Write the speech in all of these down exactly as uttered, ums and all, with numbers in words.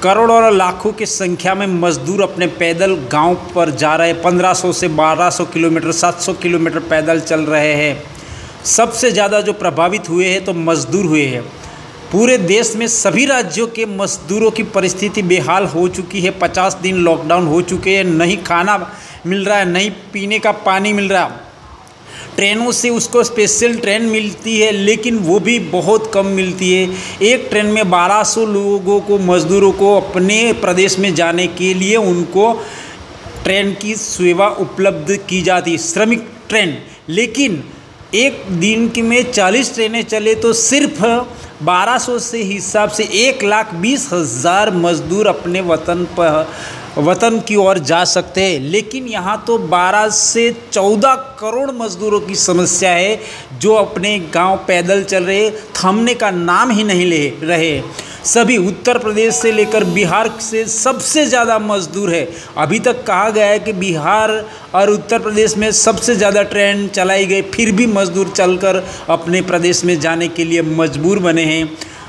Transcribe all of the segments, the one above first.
करोड़ों और लाखों की संख्या में मजदूर अपने पैदल गांव पर जा रहे हैं। पंद्रह सौ से बारह सौ किलोमीटर, सात सौ किलोमीटर पैदल चल रहे हैं। सबसे ज़्यादा जो प्रभावित हुए हैं तो मजदूर हुए हैं। पूरे देश में सभी राज्यों के मजदूरों की परिस्थिति बेहाल हो चुकी है। पचास दिन लॉकडाउन हो चुके हैं, नहीं खाना मिल रहा है, नहीं पीने का पानी मिल रहा। ट्रेनों से उसको स्पेशल ट्रेन मिलती है, लेकिन वो भी बहुत कम मिलती है। एक ट्रेन में बारह सौ लोगों को, मज़दूरों को अपने प्रदेश में जाने के लिए उनको ट्रेन की सेवा उपलब्ध की जाती है, श्रमिक ट्रेन। लेकिन एक दिन की में चालीस ट्रेनें चले तो सिर्फ बारह सौ से हिसाब से एक लाख बीस हज़ार मज़दूर अपने वतन पर वतन की ओर जा सकते हैं। लेकिन यहाँ तो बारह से चौदह करोड़ मज़दूरों की समस्या है जो अपने गांव पैदल चल रहे, थमने का नाम ही नहीं ले रहे। सभी उत्तर प्रदेश से लेकर बिहार से सबसे ज़्यादा मज़दूर है। अभी तक कहा गया है कि बिहार और उत्तर प्रदेश में सबसे ज़्यादा ट्रेन चलाई गई, फिर भी मज़दूर चलकर अपने प्रदेश में जाने के लिए मजबूर बने हैं।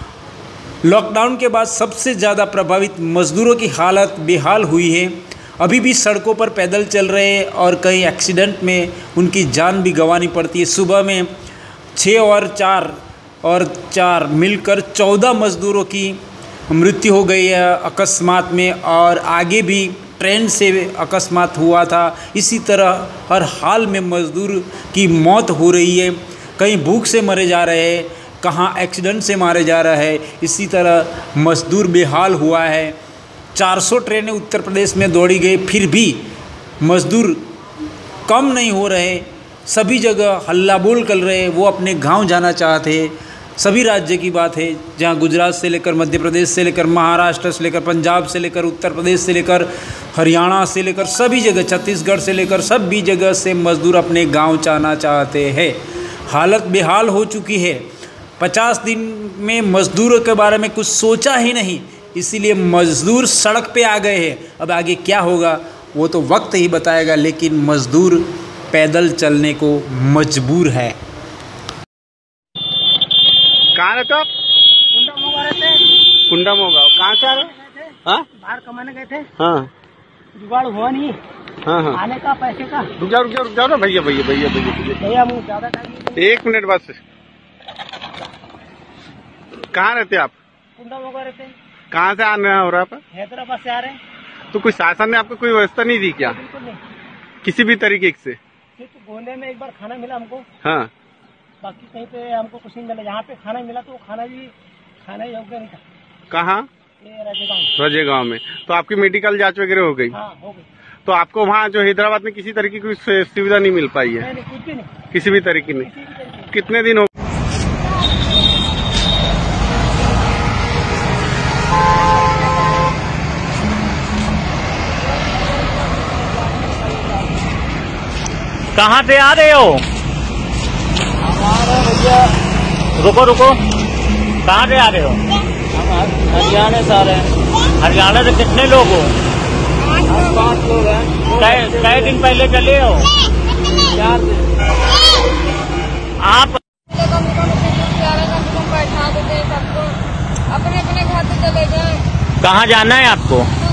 लॉकडाउन के बाद सबसे ज़्यादा प्रभावित मज़दूरों की हालत बेहाल हुई है। अभी भी सड़कों पर पैदल चल रहे हैं और कई एक्सीडेंट में उनकी जान भी गंवानी पड़ती है। सुबह में छः और चार और चार मिलकर चौदह मज़दूरों की मृत्यु हो गई है अकस्मात में, और आगे भी ट्रेन से अकस्मात हुआ था। इसी तरह हर हाल में मज़दूर की मौत हो रही है। कहीं भूख से मरे जा रहे हैं, कहाँ एक्सीडेंट से मारे जा रहा है। इसी तरह मज़दूर बेहाल हुआ है। चार सौ ट्रेनें उत्तर प्रदेश में दौड़ी गई, फिर भी मज़दूर कम नहीं हो रहे। सभी जगह हल्ला बोल कर रहे, वो अपने गांव जाना चाहते हैं। सभी राज्य की बात है, जहां गुजरात से लेकर मध्य प्रदेश से लेकर महाराष्ट्र से लेकर पंजाब से लेकर उत्तर प्रदेश से लेकर हरियाणा से लेकर सभी जगह, छत्तीसगढ़ से लेकर सभी जगह से मज़दूर अपने गाँव जाना चाहते हैं। हालत बेहाल हो चुकी है। पचास दिन में मज़दूरों के बारे में कुछ सोचा ही नहीं, इसीलिए मज़दूर सड़क पे आ गए हैं। अब आगे क्या होगा वो तो वक्त ही बताएगा, लेकिन मज़दूर पैदल चलने को मजबूर है। कहाँ रहते हो आप? कुंडा मोगा रहते हैं। कुंडा मोगा, कहाँ से आ रहे हो? हाँ, बाहर कमाने गए थे। हाँ, जुगाड़ हुआ नहीं। हाँ हाँ, आने का, पैसे का। रुक जाओ रुक जाओ रुक जाओ ना भैया भैया भैया भैया भैया मुझे ज्यादा टाइम। एक मिनट बस। कहाँ रहते आप? कुंडा मोगा रहते हैं। कहाँ से आना हो रहा है? हैदराबाद से आ रहे हैं। तो कोई शासन ने आपको कोई व्यवस्था नहीं दी क्या? बिल्कुल नहीं, किसी भी तरीके से? सिर्फ गोले में एक बार खाना मिला हमको। हाँ, बाकी कहीं पे हमको कुछ नहीं मिला। यहाँ पे खाना मिला तो वो खाना भी खाना योग्य नहीं था। कहाँ? ये राजेगांव। राजेगांव में। तो आपकी मेडिकल जांच वगैरह हो गई? हाँ, हो गई। तो आपको वहाँ जो हैदराबाद में किसी तरीके की कोई सुविधा नहीं मिल पाई है? नहीं, नहीं, कुछ भी नहीं, किसी भी तरीके नहीं। किसी भी तरीके से। कितने दिन हो? कहाँ से आ रहे हो? हमारे भैया रुको रुको, कहाँ से आ रहे हो? हम हरियाणा से आ रहे हैं। हरियाणा से कितने लोग हो? हम पाँच लोग हैं। कै कै दिन पहले चले हो? चार दिन। आप बैठा देते सबको, अपने अपने घर से चले गए। कहाँ जाना है आपको?